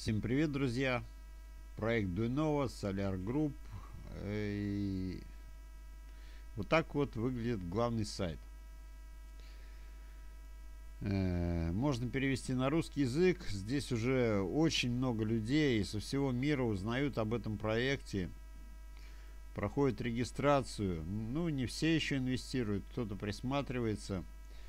Всем привет, друзья! Проект Duinova, Solar Group. И вот так вот выглядит главный сайт. Можно перевести на русский язык. Здесь уже очень много людей со всего мира узнают об этом проекте. Проходят регистрацию. Ну, не все еще инвестируют, кто-то присматривается.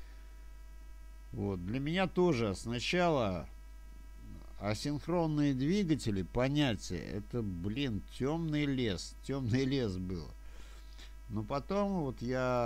Вот. Для меня тоже сначала асинхронные двигатели, понятие, это, темный лес был. Но потом вот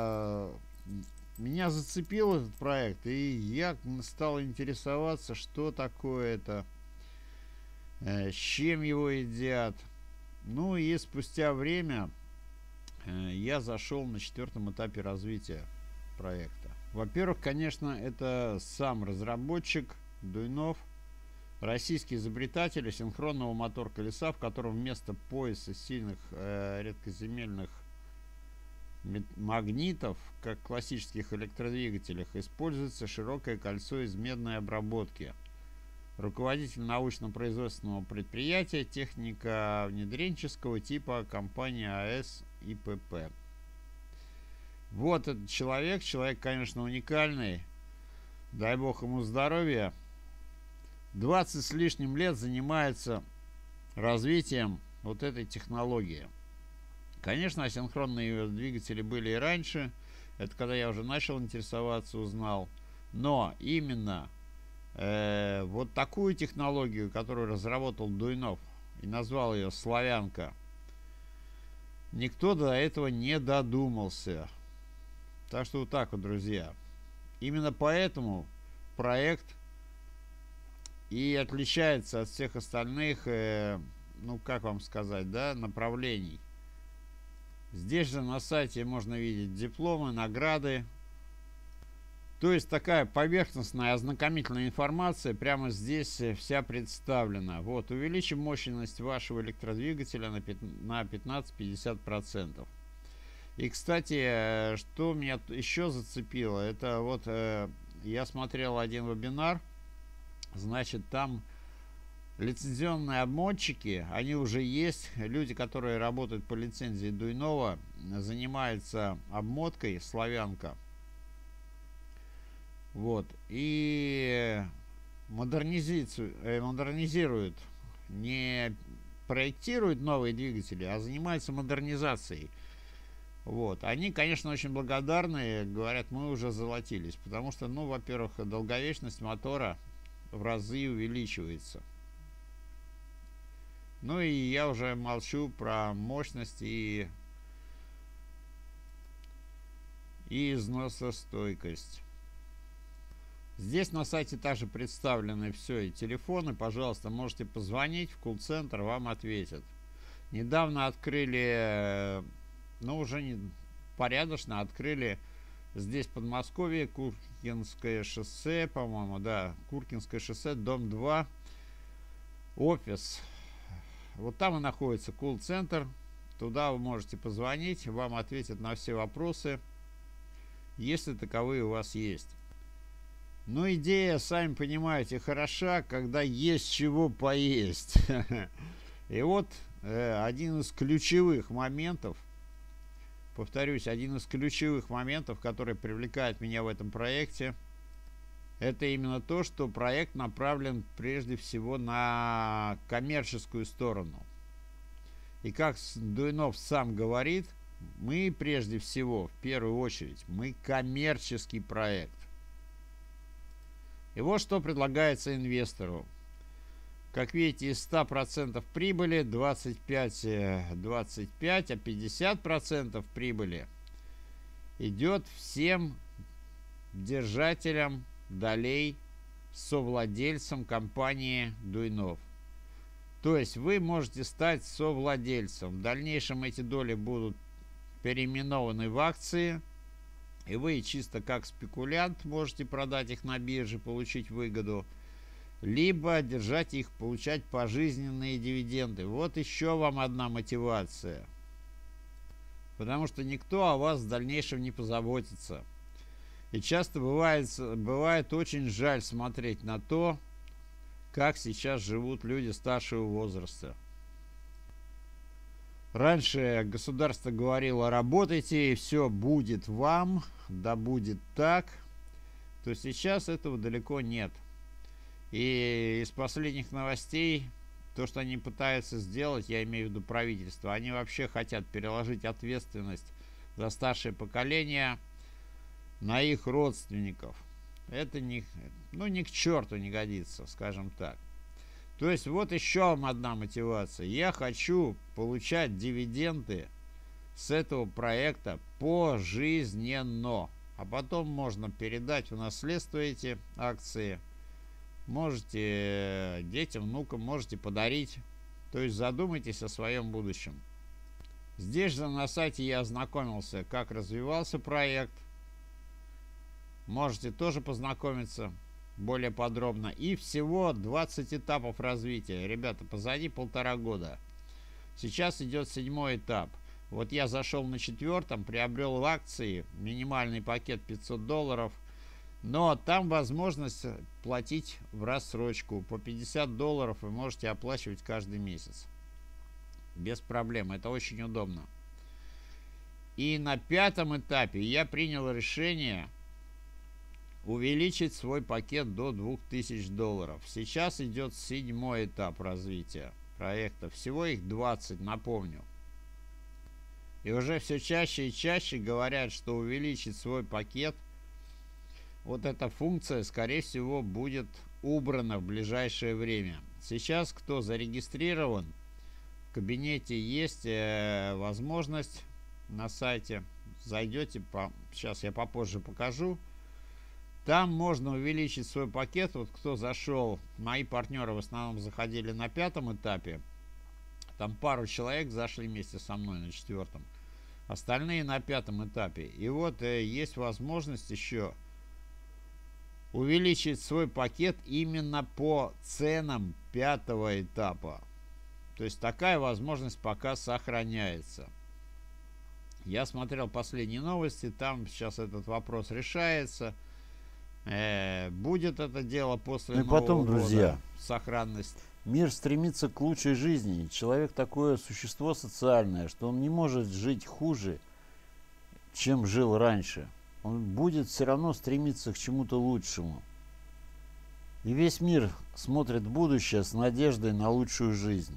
меня зацепил этот проект, и я стал интересоваться, что такое это, с чем его едят. Ну и спустя время я зашел на 4-м этапе развития проекта. Во-первых, конечно, это сам разработчик Дуйнов, российский изобретатель синхронного мотор-колеса, в котором вместо пояса сильных редкоземельных магнитов, как в классических электродвигателях, используется широкое кольцо из медной обработки. Руководитель научно-производственного предприятия техника внедренческого типа компания АЭС ИПП. Вот этот человек, конечно, уникальный. Дай бог ему здоровья. 20 с лишним лет занимается развитием вот этой технологии. Конечно, асинхронные двигатели были и раньше. Это когда я уже начал интересоваться, узнал. Но именно вот такую технологию, которую разработал Дуйнов и назвал ее «Славянка», никто до этого не додумался. Так что вот так вот, друзья. Именно поэтому проект и отличается от всех остальных, ну как вам сказать, да, направлений. Здесь же на сайте можно видеть дипломы, награды. То есть такая поверхностная ознакомительная информация прямо здесь вся представлена. Вот, увеличим мощность вашего электродвигателя на 15-50%. И, кстати, что меня еще зацепило, это вот я смотрел один вебинар. Значит, там лицензионные обмотчики, они уже есть. Люди, которые работают по лицензии Дуйнова, занимаются обмоткой «Славянка». Вот. И модернизируют, не проектируют новые двигатели, а занимаются модернизацией. Вот. Они, конечно, очень благодарны, говорят, мы уже золотились, потому что, ну, во-первых, долговечность мотора в разы увеличивается. Ну и я уже молчу про мощность и износостойкость. Здесь на сайте также представлены все и телефоны. Пожалуйста, можете позвонить в колл-центр, вам ответят. Недавно открыли, ну уже не порядочно открыли здесь в Подмосковье, Куркинское шоссе, по-моему, да, Куркинское шоссе, дом 2, офис. Вот там и находится колл-центр. Туда вы можете позвонить, вам ответят на все вопросы, если таковые у вас есть. Но идея, сами понимаете, хороша, когда есть чего поесть. И вот один из ключевых моментов, повторюсь, один из ключевых моментов, который привлекает меня в этом проекте, это именно то, что проект направлен прежде всего на коммерческую сторону. И как Дуйнов сам говорит, мы прежде всего, в первую очередь, мы коммерческий проект. И вот что предлагается инвестору. Как видите, из 100% прибыли 25, а 50% прибыли идет всем держателям долей, совладельцам компании Дуйнов. То есть вы можете стать совладельцем. В дальнейшем эти доли будут переименованы в акции, и вы чисто как спекулянт можете продать их на бирже, получить выгоду, либо держать их, получать пожизненные дивиденды. Вот еще вам одна мотивация. Потому что никто о вас в дальнейшем не позаботится. И часто бывает очень жаль смотреть на то, как сейчас живут люди старшего возраста. Раньше государство говорило: работайте, и все будет вам, да будет так. То сейчас этого далеко нет. И из последних новостей, то, что они пытаются сделать, я имею в виду правительство, они вообще хотят переложить ответственность за старшее поколение на их родственников. Это ни к черту не годится, скажем так. То есть вот еще одна мотивация. Я хочу получать дивиденды с этого проекта пожизненно. А потом можно передать в наследство эти акции. Можете детям, внукам, можете подарить. То есть задумайтесь о своем будущем. Здесь же на сайте я ознакомился, как развивался проект. Можете тоже познакомиться более подробно. И всего 20 этапов развития. Ребята, позади 1,5 года. Сейчас идет 7-й этап. Вот я зашел на 4-м, приобрел в акции минимальный пакет $500. Но там возможность платить в рассрочку. По $50 вы можете оплачивать каждый месяц. Без проблем. Это очень удобно. И на 5-м этапе я принял решение увеличить свой пакет до $2000. Сейчас идет 7-й этап развития проекта. Всего их 20, напомню. И уже все чаще и чаще говорят, что увеличить свой пакет, вот эта функция, скорее всего, будет убрана в ближайшее время. Сейчас, кто зарегистрирован, в кабинете есть возможность на сайте. Зайдете, сейчас я попозже покажу. Там можно увеличить свой пакет. Вот кто зашел, мои партнеры в основном заходили на 5-м этапе. Там пару человек зашли вместе со мной на 4-м. Остальные на 5-м этапе. И вот есть возможность еще увеличить свой пакет именно по ценам 5-го этапа. То есть такая возможность пока сохраняется. Я смотрел последние новости. Там сейчас этот вопрос решается. Будет это дело после Нового потом, года. Друзья, Сохранность. Мир стремится к лучшей жизни. Человек такое существо социальное, что он не может жить хуже, чем жил раньше. Он будет все равно стремиться к чему-то лучшему. И весь мир смотрит в будущее с надеждой на лучшую жизнь.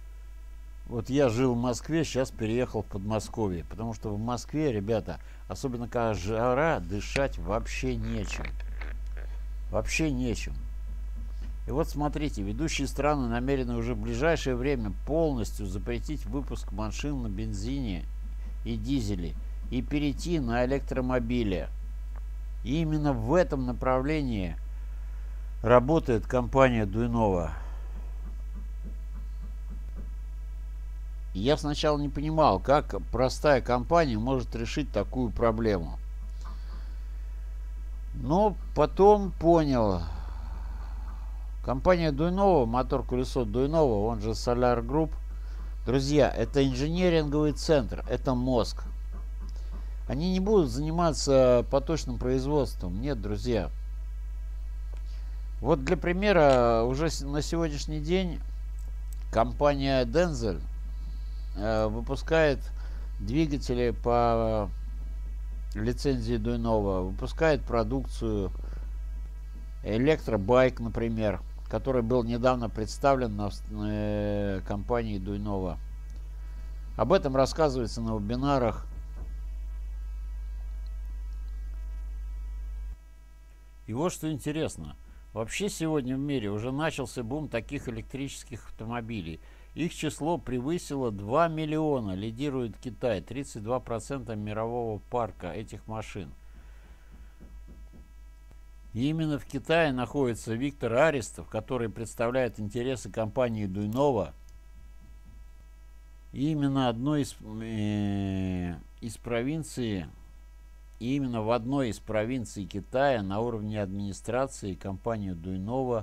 Вот я жил в Москве, сейчас переехал в Подмосковье. Потому что в Москве, ребята, особенно когда жара, дышать вообще нечем. Вообще нечем. И вот смотрите, ведущие страны намерены уже в ближайшее время полностью запретить выпуск машин на бензине и дизеле и перейти на электромобили. И именно в этом направлении работает компания Дуйнова. Я сначала не понимал, как простая компания может решить такую проблему. Но потом понял. Компания Дуйнова, мотор-колесо Дуйнова, он же Solar Group, друзья, это инженеринговый центр, это мозг. Они не будут заниматься поточным производством, нет, друзья. Вот для примера, уже на сегодняшний день компания Denzel выпускает двигатели по лицензии Дуйнова, выпускает продукцию электробайк, например, который был недавно представлен на компании Дуйнова. Об этом рассказывается на вебинарах. И вот что интересно. Вообще сегодня в мире уже начался бум таких электрических автомобилей. Их число превысило 2 миллиона. Лидирует Китай. 32% мирового парка этих машин. И именно в Китае находится Виктор Аристов, который представляет интересы компании Дуйнова. И именно одной из провинций, и именно в одной из провинций Китая на уровне администрации компания Дуйнова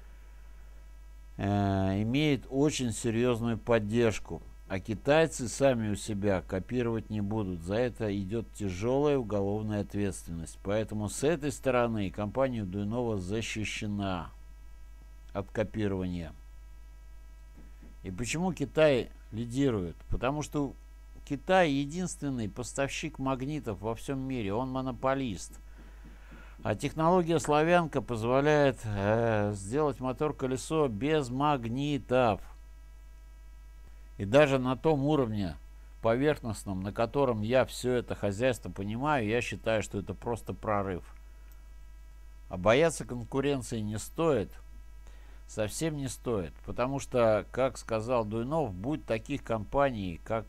имеет очень серьезную поддержку. А китайцы сами у себя копировать не будут. За это идет тяжелая уголовная ответственность. Поэтому с этой стороны компания Дуйнова защищена. от копирования. И почему Китай лидирует? Потому что Китай единственный поставщик магнитов во всем мире, он монополист. А технология славянка позволяет сделать мотор-колесо без магнитов. И даже на том уровне поверхностном, на котором я все это хозяйство понимаю, я считаю, что это просто прорыв. А бояться конкуренции не стоит, совсем не стоит, потому что, как сказал Дуйнов, будь таких компаний, как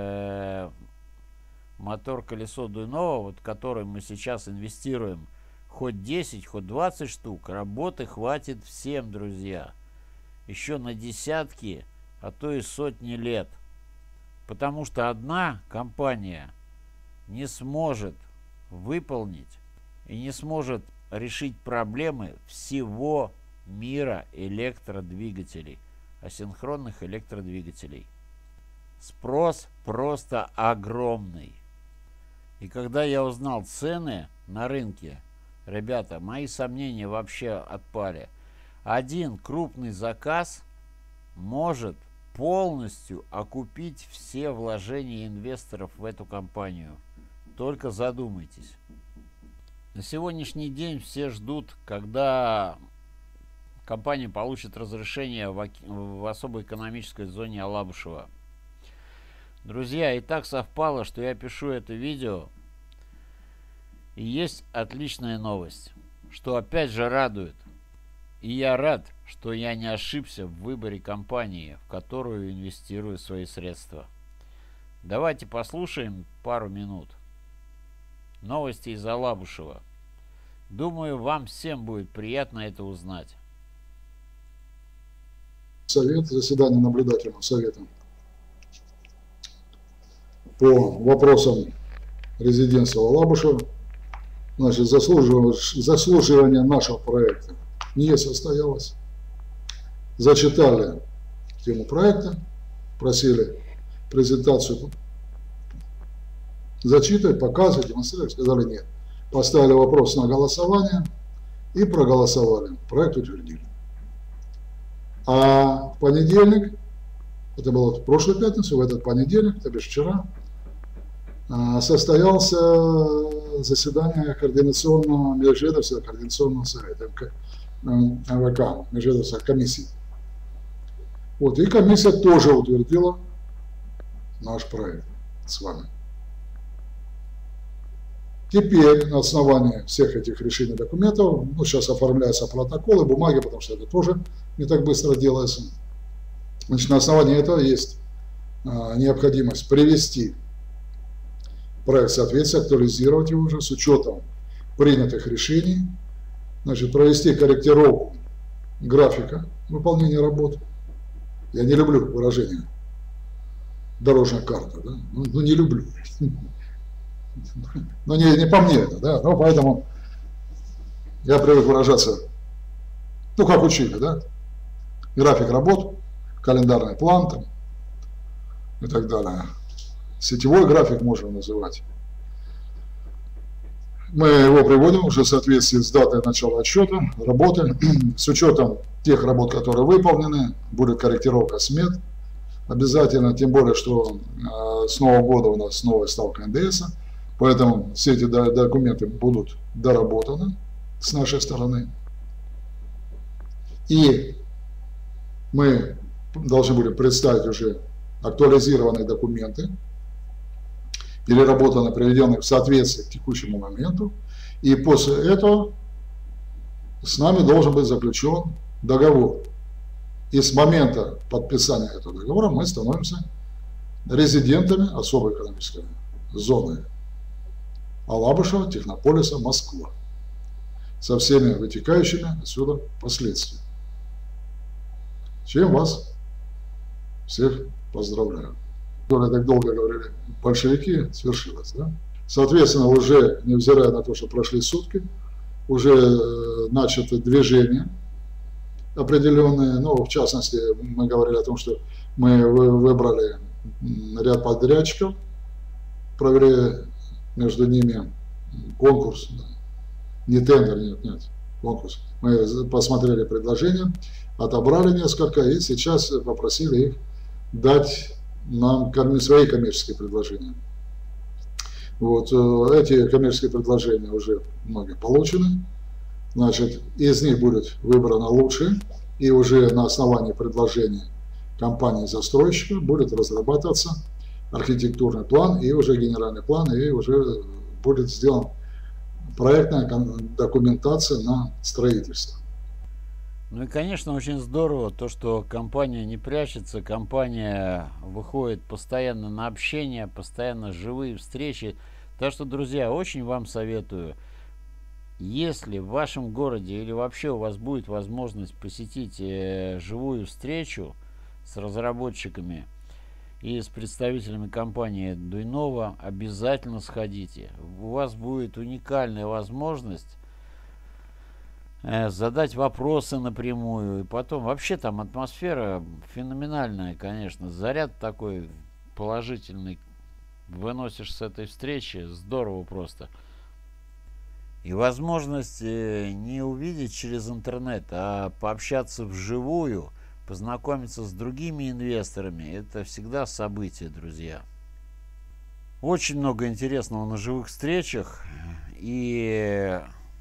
мотор-колесо Дуйнова, вот, в который мы сейчас инвестируем, хоть 10, хоть 20 штук, работы хватит всем, друзья. Еще на десятки, а то и сотни лет. Потому что одна компания не сможет выполнить и не сможет решить проблемы всего мира электродвигателей, асинхронных электродвигателей. Спрос просто огромный. И когда я узнал цены на рынке, ребята, мои сомнения вообще отпали. Один крупный заказ может полностью окупить все вложения инвесторов в эту компанию. Только задумайтесь. На сегодняшний день все ждут, когда компания получит разрешение в особой экономической зоне Алабушева. Друзья, и так совпало, что я пишу это видео. И есть отличная новость, что опять же радует. И я рад, что я не ошибся в выборе компании, в которую инвестирую свои средства. Давайте послушаем пару минут. Новости из Алабушева. Думаю, вам всем будет приятно это узнать. Совет, заседание наблюдательного совета по вопросам резидентства Алабушева. Значит, заслуживание нашего проекта не состоялось. Зачитали тему проекта, просили презентацию зачитывать, показывать, демонстрировать, сказали нет. Поставили вопрос на голосование и проголосовали. Проект утвердили. А в понедельник, это было в прошлую пятницу, в этот понедельник, то бишь вчера, состоялся заседание координационного межведомственного координационного совета МВК, межведомственной комиссии. Вот, и комиссия тоже утвердила наш проект с вами. Теперь на основании всех этих решений документов, ну, сейчас оформляются протоколы, бумаги, потому что это тоже не так быстро делается. Значит, на основании этого есть необходимость привести проект в соответствие, актуализировать его уже с учетом принятых решений, значит, провести корректировку графика выполнения работ. Я не люблю выражение дорожная карта, да? Ну, не люблю. Но не по мне это, да, но поэтому я привык выражаться, ну, как учили, да, график работ, календарный план там и так далее. Сетевой график можем называть. Мы его приводим уже в соответствии с датой начала отсчета, работы, с учетом тех работ, которые выполнены, будет корректировка смет обязательно, тем более, что с Нового года у нас новая ставка НДС. Поэтому все эти документы будут доработаны с нашей стороны. И мы должны будем представить уже актуализированные документы, переработанные, приведенные в соответствие к текущему моменту. И после этого с нами должен быть заключен договор. И с момента подписания этого договора мы становимся резидентами особой экономической зоны Алабушева, Технополиса, Москва, со всеми вытекающими отсюда последствиями. Чем вас всех поздравляю. Которые так долго говорили большевики, свершилось, да? Соответственно, уже, невзирая на то, что прошли сутки, уже начато движение определенные, ну, в частности, мы говорили о том, что мы выбрали ряд подрядчиков, провели между ними конкурс, да. Не тендер, нет, конкурс. Мы посмотрели предложения, отобрали несколько и сейчас попросили их дать нам свои коммерческие предложения. Вот эти коммерческие предложения уже многие получены. Значит, из них будет выбрано лучшее, и уже на основании предложений компании-застройщика будет разрабатываться архитектурный план и уже генеральный план, и уже будет сделан проектная документация на строительство. Ну и, конечно, очень здорово то, что компания не прячется, компания выходит постоянно на общение, постоянно живые встречи. Так что, друзья, очень вам советую, если в вашем городе или вообще у вас будет возможность посетить живую встречу с разработчиками и с представителями компании Дуйнова, обязательно сходите. У вас будет уникальная возможность задать вопросы напрямую. И потом, вообще там атмосфера феноменальная, конечно. Заряд такой положительный выносишь с этой встречи. Здорово просто. И возможность не увидеть через интернет, а пообщаться вживую, познакомиться с другими инвесторами. Это всегда событие, друзья. Очень много интересного на живых встречах. И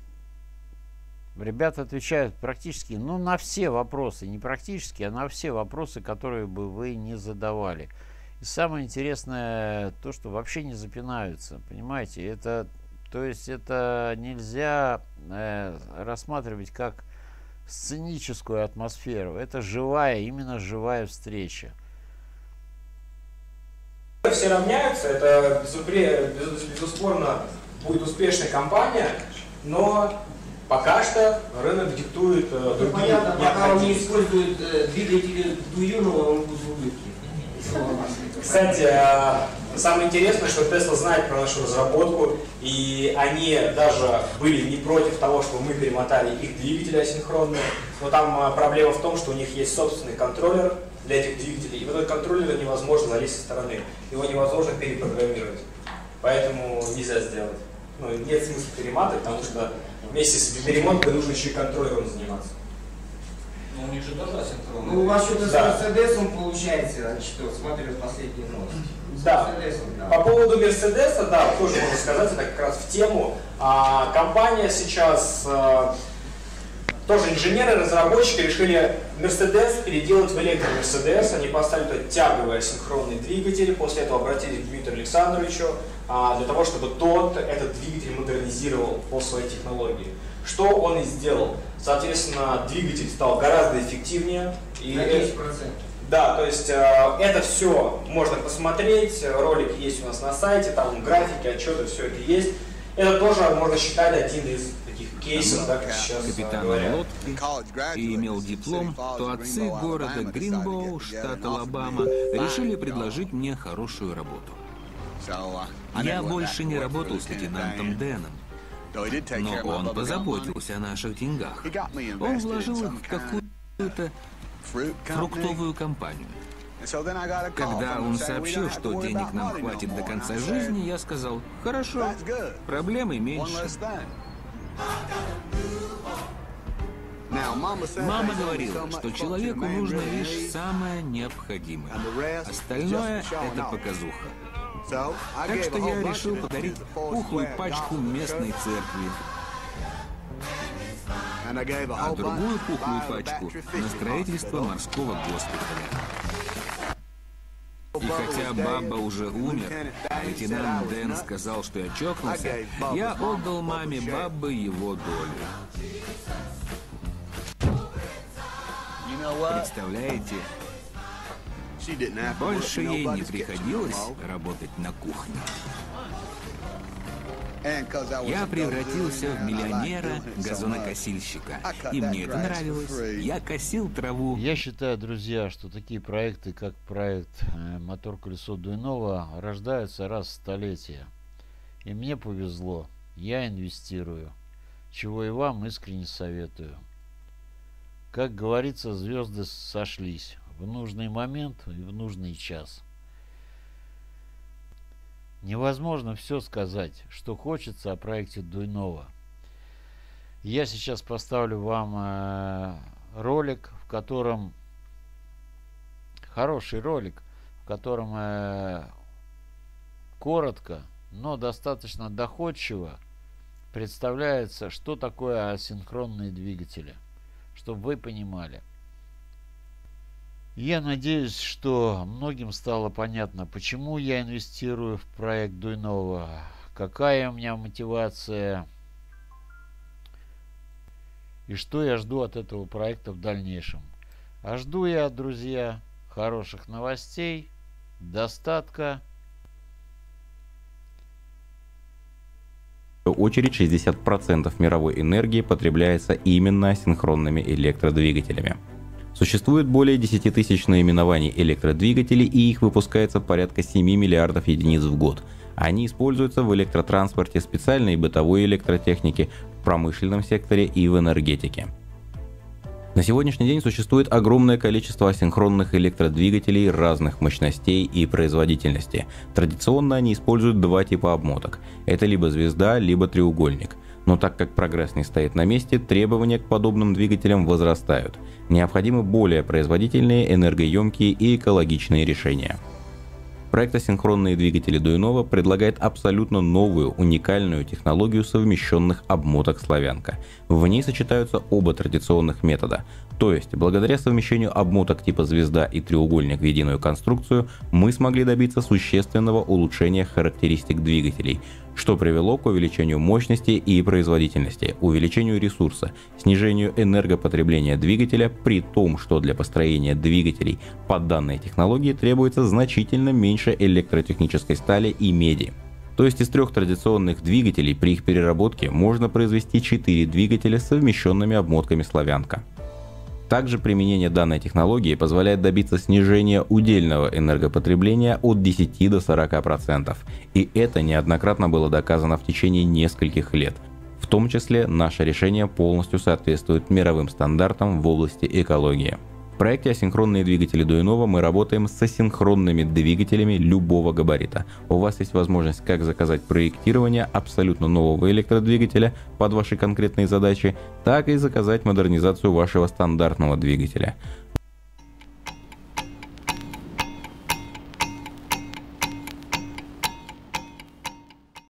ребята отвечают практически, ну, на все вопросы. Не практически, а на все вопросы, которые бы вы не задавали. И самое интересное то, что вообще не запинаются. Понимаете, это, то есть это нельзя рассматривать как сценическую атмосферу. Это живая, именно живая встреча. Все равняются, это безусловно будет успешная компания, но пока что рынок диктует другие понятно, пока он не необходимости. использует двигатели Дуйнова, он будет в улыбке. Кстати, самое интересное, что Tesla знает про нашу разработку, и они даже были не против того, чтобы мы перемотали их двигатели асинхронные, но там проблема в том, что у них есть собственный контроллер для этих двигателей, и в этот контроллер невозможно залезть со стороны, его невозможно перепрограммировать, поэтому нельзя сделать. Ну, нет смысла перематывать, потому что вместе с перемоткой нужно еще и контроллером заниматься. Но у них же тоже асинхронно. Ну, у вас что-то с Мерседесом получается, значит, вот смотрю последние новости. Да. По поводу Мерседеса, да, тоже можно сказать, это как раз в тему. Компания сейчас, тоже инженеры, разработчики решили Мерседес переделать в электро-Мерседес. Они поставили туда тяговый асинхронный двигатель, после этого обратились к Дмитрию Александровичу для того, чтобы тот этот двигатель модернизировал по своей технологии. Что он и сделал. Соответственно, двигатель стал гораздо эффективнее. И на 10%. Да, то есть это все можно посмотреть, ролик есть у нас на сайте, там графики, отчеты, все это есть. Это тоже можно считать один из таких кейсов, да, как сейчас Капитан говорят. лодки и имел диплом, то отцы города Гринбоу, штат Алабама, решили предложить мне хорошую работу. Я больше не работал с лейтенантом Дэном, но он позаботился о наших деньгах. Он вложил их в какую-то фруктовую компанию. Когда он сообщил, что денег нам хватит до конца жизни, я сказал: хорошо, проблемы меньше. Мама говорила, что человеку нужно лишь самое необходимое. Остальное — это показуха. Так что я решил подарить пухлую пачку местной церкви, а другую пухлую пачку на строительство морского госпиталя. И хотя Бабба уже умер, а лейтенант Дэн сказал, что я чокнулся, я отдал маме Баббы его долю. Представляете, больше ей не приходилось работать на кухне. Я превратился в миллионера-газонокосильщика, и мне это нравилось. Я косил траву. Я считаю, друзья, что такие проекты, как проект «Мотор-колесо Дуйнова», рождаются раз в столетие. И мне повезло. Я инвестирую, чего и вам искренне советую. Как говорится, звезды сошлись в нужный момент и в нужный час. Невозможно все сказать, что хочется о проекте Дуйнова. Я сейчас поставлю вам ролик, в котором хороший ролик, в котором коротко, но достаточно доходчиво представляется, что такое асинхронные двигатели, чтобы вы понимали. Я надеюсь, что многим стало понятно, почему я инвестирую в проект Дуйнова, какая у меня мотивация и что я жду от этого проекта в дальнейшем. А жду я, друзья, хороших новостей, достатка. В свою очередь 60% мировой энергии потребляется именно асинхронными электродвигателями. Существует более 10 тысяч наименований электродвигателей, и их выпускается порядка 7 миллиардов единиц в год. Они используются в электротранспорте, специальной и бытовой электротехнике, в промышленном секторе и в энергетике. На сегодняшний день существует огромное количество асинхронных электродвигателей разных мощностей и производительности. Традиционно они используют два типа обмоток. Это либо звезда, либо треугольник. Но так как прогресс не стоит на месте, требования к подобным двигателям возрастают. Необходимы более производительные, энергоемкие и экологичные решения. Проект «Асинхронные двигатели Дуйнова» предлагает абсолютно новую, уникальную технологию совмещенных обмоток «Славянка». В ней сочетаются оба традиционных метода. То есть, благодаря совмещению обмоток типа звезда и треугольник в единую конструкцию, мы смогли добиться существенного улучшения характеристик двигателей, что привело к увеличению мощности и производительности, увеличению ресурса, снижению энергопотребления двигателя, при том, что для построения двигателей по данной технологии требуется значительно меньше электротехнической стали и меди. То есть из 3 традиционных двигателей при их переработке можно произвести 4 двигателя с совмещенными обмотками «Славянка». Также применение данной технологии позволяет добиться снижения удельного энергопотребления от 10 до 40%. И это неоднократно было доказано в течение нескольких лет. В том числе наше решение полностью соответствует мировым стандартам в области экологии. В проекте «Асинхронные двигатели Дуйнова» мы работаем с асинхронными двигателями любого габарита. У вас есть возможность как заказать проектирование абсолютно нового электродвигателя под ваши конкретные задачи, так и заказать модернизацию вашего стандартного двигателя.